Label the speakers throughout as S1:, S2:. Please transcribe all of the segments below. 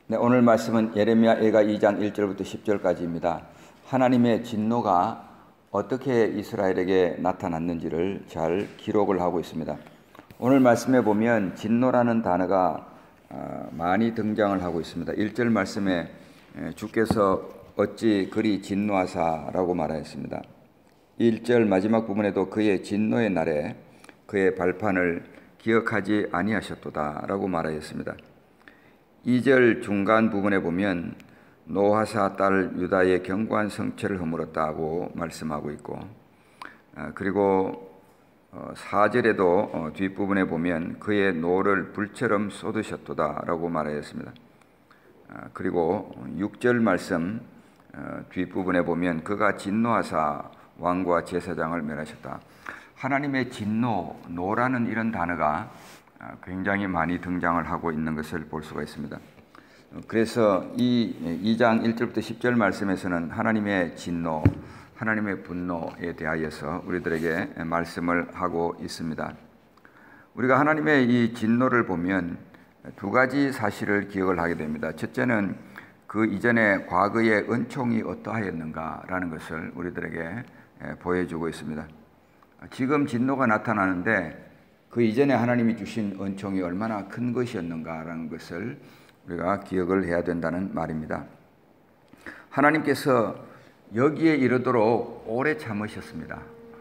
S1: 네, 오늘 말씀은 예레미야 2장 1절부터 10절까지입니다. 하나님의 진노가 어떻게 이스라엘에게 나타났는지를 잘 기록을 하고 있습니다. 오늘 말씀에 보면 진노라는 단어가 많이 등장을 하고 있습니다. 1절 말씀에 주께서 어찌 그리 진노하사라고 말하였습니다. 1절 마지막 부분에도 그의 진노의 날에 그의 발판을 기억하지 아니하셨도다라고 말하였습니다. 2절 중간 부분에 보면 노하사 딸 유다의 견고한 성체를 허물었다고 말씀하고 있고, 그리고 4절에도 뒷부분에 보면 그의 노를 불처럼 쏟으셨도다라고 말하였습니다. 그리고 6절 말씀 뒷부분에 보면 그가 진노하사 왕과 제사장을 멸하셨다. 하나님의 진노, 노라는 이런 단어가 굉장히 많이 등장을 하고 있는 것을 볼 수가 있습니다. 그래서 이 2장 1절부터 10절 말씀에서는 하나님의 진노, 하나님의 분노에 대하여서 우리들에게 말씀을 하고 있습니다. 우리가 하나님의 이 진노를 보면 두 가지 사실을 기억을 하게 됩니다. 첫째는 그 이전에 과거의 은총이 어떠하였는가라는 것을 우리들에게 보여주고 있습니다. 지금 진노가 나타나는데 그 이전에 하나님이 주신 은총이 얼마나 큰 것이었는가라는 것을 우리가 기억을 해야 된다는 말입니다. 하나님께서 여기에 이르도록 오래 참으셨습니다.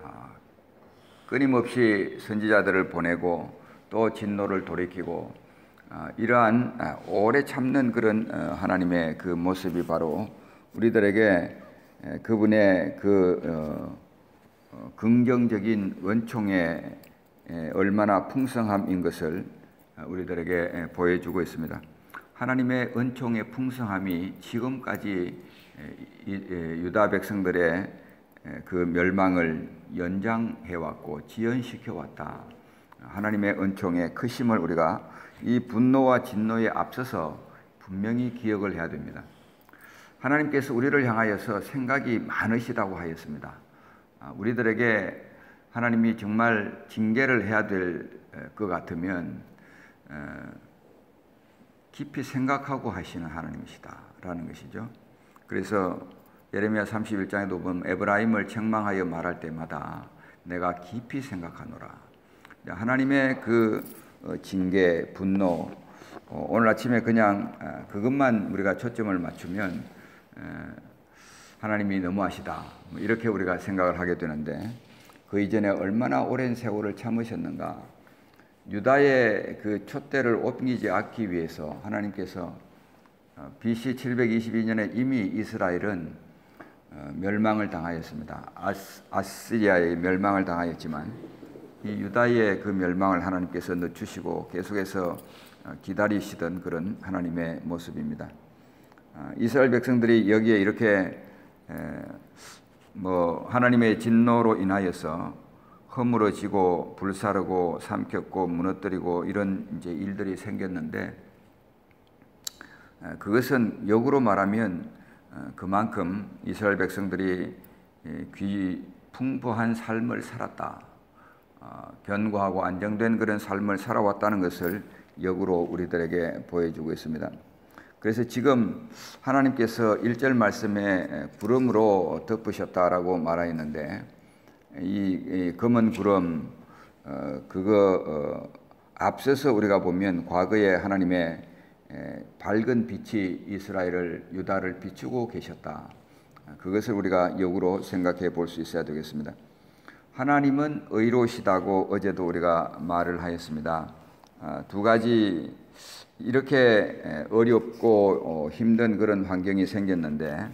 S1: 끊임없이 선지자들을 보내고 또 진노를 돌이키고 이러한 오래 참는 그런 하나님의 그 모습이 바로 우리들에게 그분의 그 긍정적인 은총의 얼마나 풍성함인 것을 우리들에게 보여주고 있습니다. 하나님의 은총의 풍성함이 지금까지 유다 백성들의 그 멸망을 연장해왔고 지연시켜왔다. 하나님의 은총의 크심을 우리가 이 분노와 진노에 앞서서 분명히 기억을 해야 됩니다. 하나님께서 우리를 향하여서 생각이 많으시다고 하였습니다. 우리들에게 하나님이 정말 징계를 해야 될 것 같으면 깊이 생각하고 하시는 하나님이시다라는 것이죠. 그래서 예레미야 31장에도 보면 에브라임을 책망하여 말할 때마다 내가 깊이 생각하노라. 하나님의 그 징계, 분노, 오늘 아침에 그냥 그것만 우리가 초점을 맞추면 하나님이 너무하시다 이렇게 우리가 생각을 하게 되는데 그 이전에 얼마나 오랜 세월을 참으셨는가. 유다의 그 촛대를 옮기지 않기 위해서 하나님께서 BC 722년에 이미 이스라엘은 멸망을 당하였습니다. 아시리아의 멸망을 당하였지만 이 유다의 그 멸망을 하나님께서 늦추시고 계속해서 기다리시던 그런 하나님의 모습입니다. 이스라엘 백성들이 여기에 이렇게 하나님의 진노로 인하여서 허물어지고 불사르고 삼켰고 무너뜨리고 이런 이제 일들이 생겼는데 그것은 역으로 말하면 그만큼 이스라엘 백성들이 풍부한 삶을 살았다. 견고하고 안정된 그런 삶을 살아왔다는 것을 역으로 우리들에게 보여주고 있습니다. 그래서 지금 하나님께서 1절 말씀에 구름으로 덮으셨다라고 말하였는데 이 검은 구름 앞서서 우리가 보면 과거에 하나님의 밝은 빛이 이스라엘을 유다를 비추고 계셨다. 그것을 우리가 역으로 생각해 볼 수 있어야 되겠습니다. 하나님은 의로우시다고 어제도 우리가 말을 하였습니다. 두 가지 이렇게 어렵고 힘든 그런 환경이 생겼는데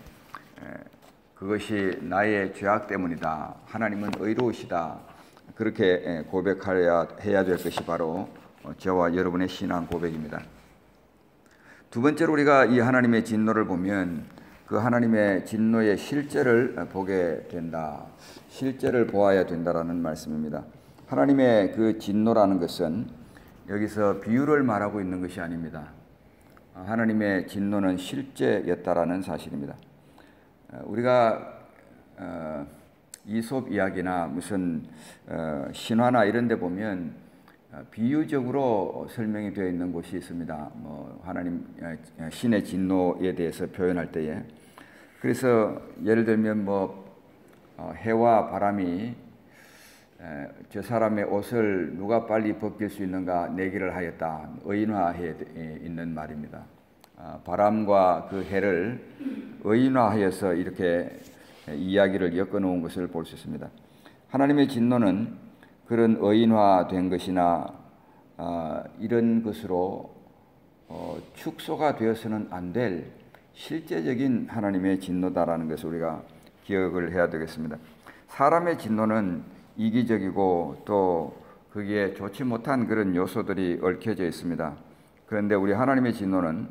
S1: 그것이 나의 죄악 때문이다. 하나님은 의로우시다. 그렇게 고백해야 될 것이 바로 저와 여러분의 신앙 고백입니다. 두 번째로 우리가 이 하나님의 진노를 보면 그 하나님의 진노의 실제를 보게 된다. 실제를 보아야 된다라는 말씀입니다. 하나님의 그 진노라는 것은 여기서 비유를 말하고 있는 것이 아닙니다. 하나님의 진노는 실제였다라는 사실입니다. 우리가 이솝 이야기나 무슨 신화나 이런 데 보면 비유적으로 설명이 되어 있는 곳이 있습니다. 하나님 신의 진노에 대해서 표현할 때에, 그래서 예를 들면 해와 바람이 저 사람의 옷을 누가 빨리 벗길 수 있는가 내기를 하였다, 의인화해 있는 말입니다. 바람과 그 해를 의인화하여서 이렇게 이야기를 엮어놓은 것을 볼 수 있습니다. 하나님의 진노는 그런 의인화된 것이나 이런 것으로 축소가 되어서는 안 될 실제적인 하나님의 진노다라는 것을 우리가 기억을 해야 되겠습니다. 사람의 진노는 이기적이고 또 거기에 좋지 못한 그런 요소들이 얽혀져 있습니다. 그런데 우리 하나님의 진노는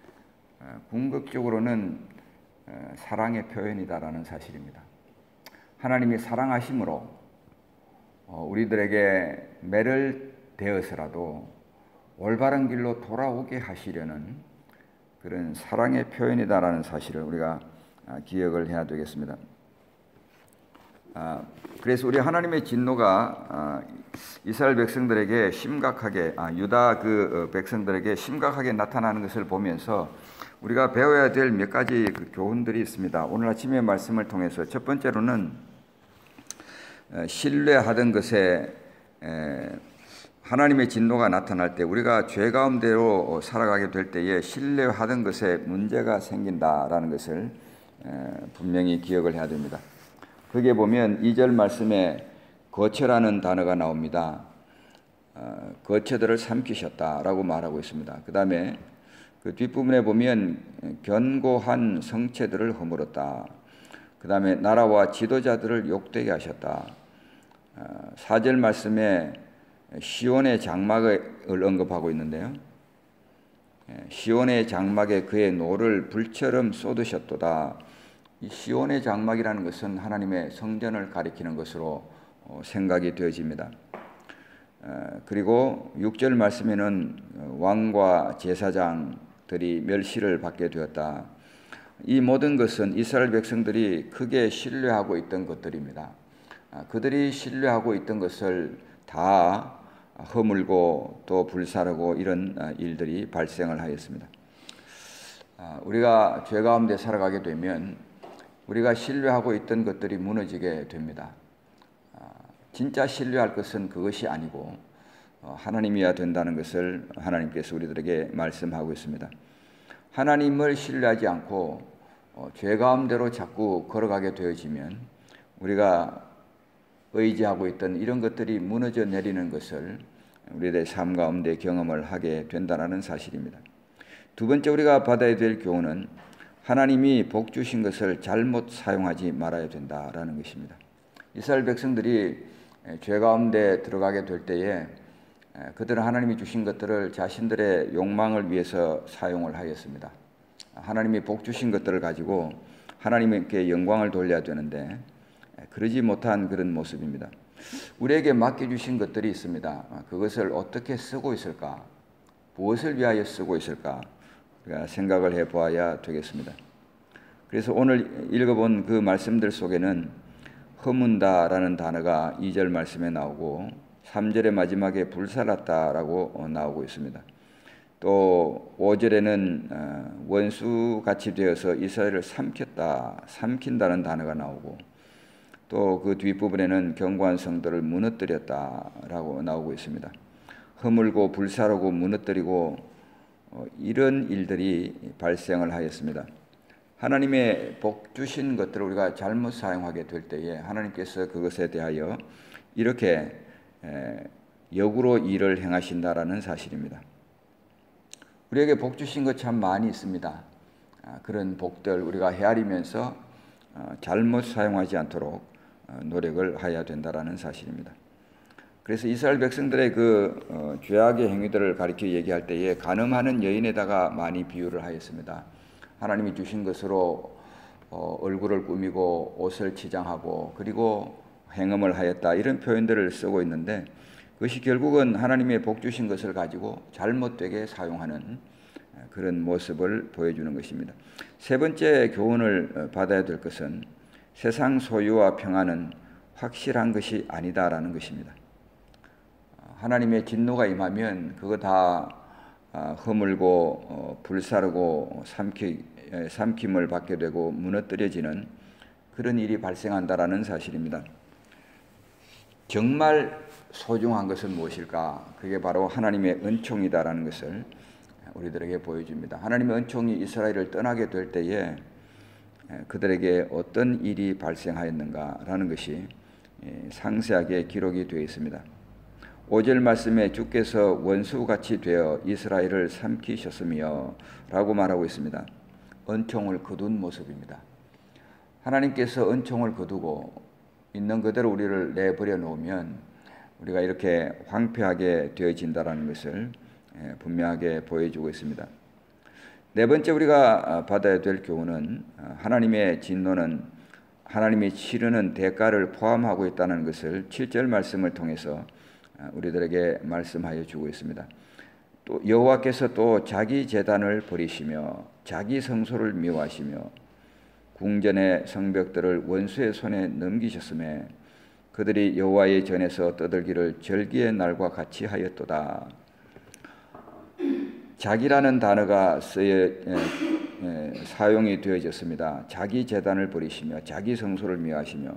S1: 궁극적으로는 사랑의 표현이다라는 사실입니다. 하나님이 사랑하심으로 우리들에게 매를 대어서라도 올바른 길로 돌아오게 하시려는 그런 사랑의 표현이다라는 사실을 우리가 기억을 해야 되겠습니다. 그래서 우리 하나님의 진노가 이스라엘 백성들에게 심각하게, 유다 그 백성들에게 심각하게 나타나는 것을 보면서 우리가 배워야 될 몇 가지 그 교훈들이 있습니다. 오늘 아침의 말씀을 통해서 첫 번째로는 신뢰하던 것에 하나님의 진노가 나타날 때, 우리가 죄 가운데로 살아가게 될 때에 신뢰하던 것에 문제가 생긴다라는 것을 분명히 기억을 해야 됩니다. 거기에 보면 2절 말씀에 거처라는 단어가 나옵니다. 거처들을 삼키셨다라고 말하고 있습니다. 그 다음에 그 뒷부분에 보면 견고한 성체들을 허물었다. 그 다음에 나라와 지도자들을 욕되게 하셨다. 4절 말씀에 시온의 장막을 언급하고 있는데요. 시온의 장막에 그의 노를 불처럼 쏟으셨도다. 이 시온의 장막이라는 것은 하나님의 성전을 가리키는 것으로 생각이 되어집니다. 그리고 6절 말씀에는 왕과 제사장들이 멸시를 받게 되었다. 이 모든 것은 이스라엘 백성들이 크게 신뢰하고 있던 것들입니다. 그들이 신뢰하고 있던 것을 다 허물고 또 불사르고 이런 일들이 발생을 하였습니다. 우리가 죄 가운데 살아가게 되면 우리가 신뢰하고 있던 것들이 무너지게 됩니다. 진짜 신뢰할 것은 그것이 아니고 하나님이어야 된다는 것을 하나님께서 우리들에게 말씀하고 있습니다. 하나님을 신뢰하지 않고 죄 가운데로 자꾸 걸어가게 되어지면 우리가 의지하고 있던 이런 것들이 무너져 내리는 것을 우리들의 삶 가운데 경험을 하게 된다는 사실입니다. 두 번째 우리가 받아야 될 교훈은 하나님이 복 주신 것을 잘못 사용하지 말아야 된다라는 것입니다. 이스라엘 백성들이 죄 가운데 들어가게 될 때에 그들은 하나님이 주신 것들을 자신들의 욕망을 위해서 사용을 하였습니다. 하나님이 복 주신 것들을 가지고 하나님께 영광을 돌려야 되는데 그러지 못한 그런 모습입니다. 우리에게 맡겨주신 것들이 있습니다. 그것을 어떻게 쓰고 있을까? 무엇을 위하여 쓰고 있을까? 우리가 생각을 해보아야 되겠습니다. 그래서 오늘 읽어본 그 말씀들 속에는 허문다라는 단어가 2절 말씀에 나오고 3절의 마지막에 불살랐다라고 나오고 있습니다. 또 5절에는 원수같이 되어서 이스라엘을 삼킨다는 단어가 나오고 또 그 뒷부분에는 견고한 성들을 무너뜨렸다라고 나오고 있습니다. 허물고 불사르고 무너뜨리고 이런 일들이 발생을 하였습니다. 하나님의 복 주신 것들을 우리가 잘못 사용하게 될 때에 하나님께서 그것에 대하여 이렇게 역으로 일을 행하신다라는 사실입니다. 우리에게 복 주신 것 참 많이 있습니다. 그런 복들 우리가 헤아리면서 잘못 사용하지 않도록 노력을 해야 된다라는 사실입니다. 그래서 이스라엘 백성들의 그 죄악의 행위들을 가리켜 얘기할 때에 간음하는 여인에다가 많이 비유를 하였습니다. 하나님이 주신 것으로 얼굴을 꾸미고 옷을 치장하고 그리고 행음을 하였다, 이런 표현들을 쓰고 있는데 그것이 결국은 하나님의 복 주신 것을 가지고 잘못되게 사용하는 그런 모습을 보여주는 것입니다. 세 번째 교훈을 받아야 될 것은 세상 소유와 평안은 확실한 것이 아니다라는 것입니다. 하나님의 진노가 임하면 그거 다 허물고 불사르고 삼킴을 받게 되고 무너뜨려지는 그런 일이 발생한다라는 사실입니다. 정말 소중한 것은 무엇일까? 그게 바로 하나님의 은총이다라는 것을 우리들에게 보여줍니다. 하나님의 은총이 이스라엘을 떠나게 될 때에 그들에게 어떤 일이 발생하였는가라는 것이 상세하게 기록이 되어 있습니다. 5절 말씀에 주께서 원수같이 되어 이스라엘을 삼키셨으며 라고 말하고 있습니다. 은총을 거둔 모습입니다. 하나님께서 은총을 거두고 있는 그대로 우리를 내버려 놓으면 우리가 이렇게 황폐하게 되어진다는 것을 분명하게 보여주고 있습니다. 네 번째 우리가 받아야 될 교훈은 하나님의 진노는 하나님이 치르는 대가를 포함하고 있다는 것을 7절 말씀을 통해서 우리들에게 말씀하여 주고 있습니다. 또 여호와께서 또 자기 제단을 버리시며 자기 성소를 미워하시며 궁전의 성벽들을 원수의 손에 넘기셨음에 그들이 여호와의 전에서 떠들기를 절기의 날과 같이 하였도다. 자기라는 단어가 사용이 되어졌습니다. 자기 제단을 버리시며 자기 성소를 미워하시며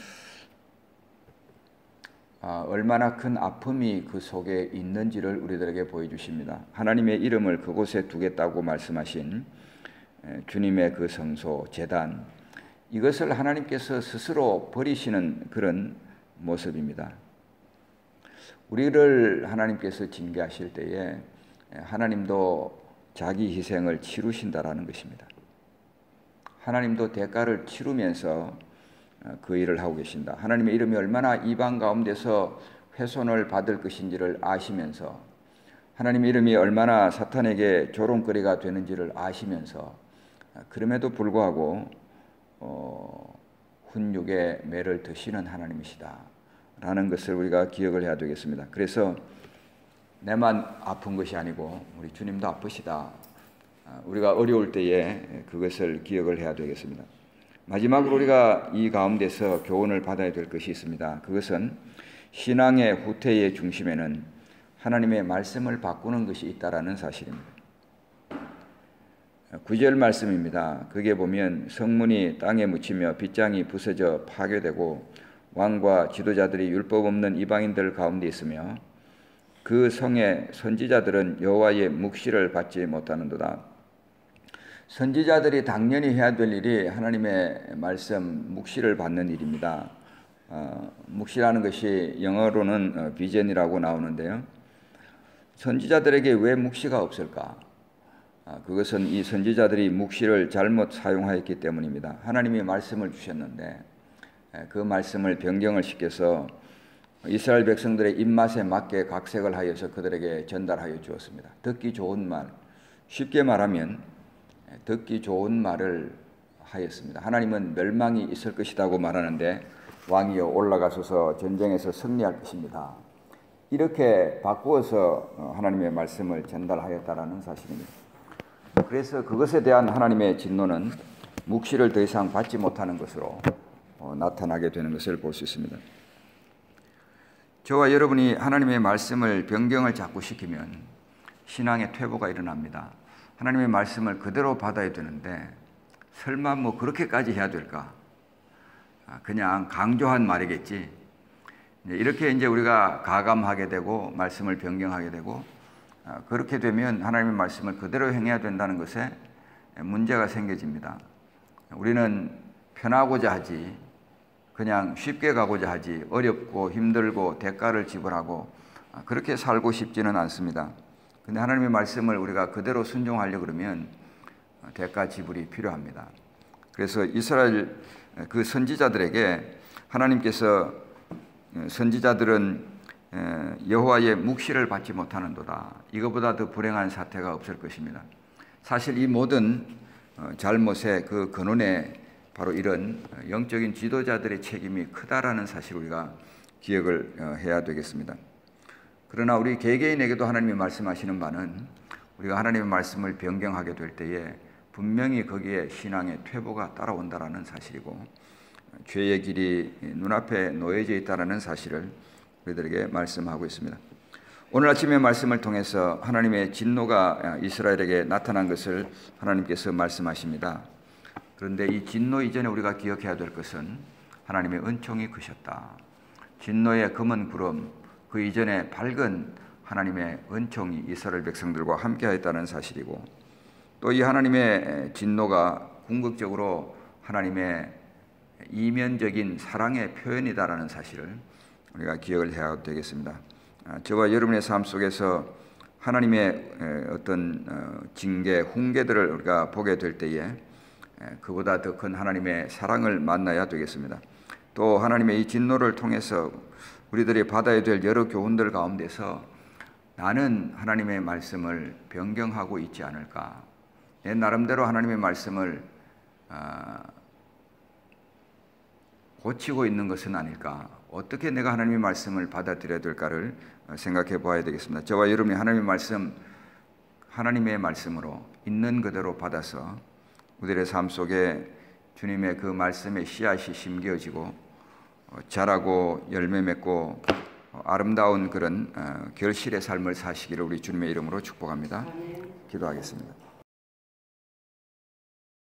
S1: 얼마나 큰 아픔이 그 속에 있는지를 우리들에게 보여주십니다. 하나님의 이름을 그곳에 두겠다고 말씀하신 주님의 그 성소, 제단, 이것을 하나님께서 스스로 버리시는 그런 모습입니다. 우리를 하나님께서 징계하실 때에 하나님도 자기 희생을 치르신다라는 것입니다. 하나님도 대가를 치르면서 그 일을 하고 계신다. 하나님의 이름이 얼마나 이방 가운데서 훼손을 받을 것인지를 아시면서 하나님의 이름이 얼마나 사탄에게 조롱거리가 되는지를 아시면서 그럼에도 불구하고 훈육의 매를 드시는 하나님이시다 라는 것을 우리가 기억을 해야 되겠습니다. 그래서 내만 아픈 것이 아니고 우리 주님도 아프시다. 우리가 어려울 때에 그것을 기억을 해야 되겠습니다. 마지막으로 우리가 이 가운데서 교훈을 받아야 될 것이 있습니다. 그것은 신앙의 후퇴의 중심에는 하나님의 말씀을 바꾸는 것이 있다라는 사실입니다. 9절 말씀입니다. 거기에 보면 성문이 땅에 묻히며 빗장이 부서져 파괴되고 왕과 지도자들이 율법 없는 이방인들 가운데 있으며 그 성의 선지자들은 여호와의 묵시를 받지 못하는도다. 선지자들이 당연히 해야 될 일이 하나님의 말씀 묵시를 받는 일입니다. 묵시라는 것이 영어로는 비전이라고 나오는데요. 선지자들에게 왜 묵시가 없을까? 그것은 이 선지자들이 묵시를 잘못 사용하였기 때문입니다. 하나님이 말씀을 주셨는데 그 말씀을 변경을 시켜서 이스라엘 백성들의 입맛에 맞게 각색을 하여서 그들에게 전달하여 주었습니다. 듣기 좋은 말, 쉽게 말하면 듣기 좋은 말을 하였습니다. 하나님은 멸망이 있을 것이라고 말하는데 왕이여 올라가소서 전쟁에서 승리할 것입니다. 이렇게 바꾸어서 하나님의 말씀을 전달하였다라는 사실입니다. 그래서 그것에 대한 하나님의 진노는 묵시를 더 이상 받지 못하는 것으로 나타나게 되는 것을 볼 수 있습니다. 저와 여러분이 하나님의 말씀을 변경을 자꾸 시키면 신앙의 퇴보가 일어납니다. 하나님의 말씀을 그대로 받아야 되는데 설마 뭐 그렇게까지 해야 될까? 그냥 강조한 말이겠지. 이렇게 이제 우리가 가감하게 되고 말씀을 변경하게 되고 그렇게 되면 하나님의 말씀을 그대로 행해야 된다는 것에 문제가 생겨집니다. 우리는 편하고자 하지 그냥 쉽게 가고자 하지 어렵고 힘들고 대가를 지불하고 그렇게 살고 싶지는 않습니다. 근데 하나님의 말씀을 우리가 그대로 순종하려 그러면 대가 지불이 필요합니다. 그래서 이스라엘 그 선지자들에게 하나님께서 선지자들은 여호와의 묵시를 받지 못하는도다. 이거보다 더 불행한 사태가 없을 것입니다. 사실 이 모든 잘못의 그 근원에 바로 이런 영적인 지도자들의 책임이 크다라는 사실을 우리가 기억을 해야 되겠습니다. 그러나 우리 개개인에게도 하나님이 말씀하시는 바는 우리가 하나님의 말씀을 변경하게 될 때에 분명히 거기에 신앙의 퇴보가 따라온다라는 사실이고 죄의 길이 눈앞에 놓여져 있다라는 사실을 우리들에게 말씀하고 있습니다. 오늘 아침의 말씀을 통해서 하나님의 진노가 이스라엘에게 나타난 것을 하나님께서 말씀하십니다. 그런데 이 진노 이전에 우리가 기억해야 될 것은 하나님의 은총이 크셨다. 진노의 검은 구름, 그 이전에 밝은 하나님의 은총이 이스라엘 백성들과 함께하였다는 사실이고, 또 이 하나님의 진노가 궁극적으로 하나님의 이면적인 사랑의 표현이다라는 사실을 우리가 기억을 해야 되겠습니다. 저와 여러분의 삶 속에서 하나님의 어떤 징계, 훈계들을 우리가 보게 될 때에 그보다 더 큰 하나님의 사랑을 만나야 되겠습니다. 또 하나님의 이 진노를 통해서 우리들이 받아야 될 여러 교훈들 가운데서 나는 하나님의 말씀을 변경하고 있지 않을까, 내 나름대로 하나님의 말씀을 고치고 있는 것은 아닐까, 어떻게 내가 하나님의 말씀을 받아들여야 될까를 생각해 보아야 되겠습니다. 저와 여러분이 하나님의 말씀으로 있는 그대로 받아서 우리의 삶 속에 주님의 그 말씀의 씨앗이 심겨지고 자라고 열매 맺고 아름다운 그런 결실의 삶을 사시기를 우리 주님의 이름으로 축복합니다. 기도하겠습니다.